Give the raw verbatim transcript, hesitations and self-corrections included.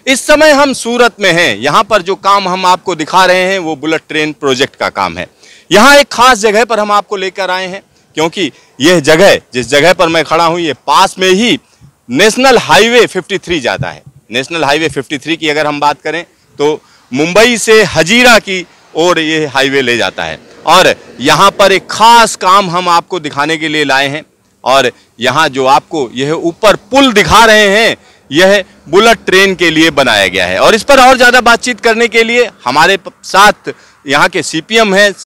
इस समय हम सूरत में हैं। यहाँ पर जो काम हम आपको दिखा रहे हैं वो बुलेट ट्रेन प्रोजेक्ट का काम है। यहाँ एक खास जगह पर हम आपको लेकर आए हैं, क्योंकि यह जगह, जिस जगह पर मैं खड़ा हूँ, ये पास में ही नेशनल हाईवे तिरेपन जाता है। नेशनल हाईवे तिरेपन की अगर हम बात करें तो मुंबई से हजीरा की ओर ये हाईवे ले जाता है, और यहाँ पर एक खास काम हम आपको दिखाने के लिए लाए हैं। और यहाँ जो आपको यह ऊपर पुल दिखा रहे हैं, यह बुलेट ट्रेन के लिए बनाया गया है। और इस पर और ज़्यादा बातचीत करने के लिए हमारे साथ यहाँ के सी पी एम हैं,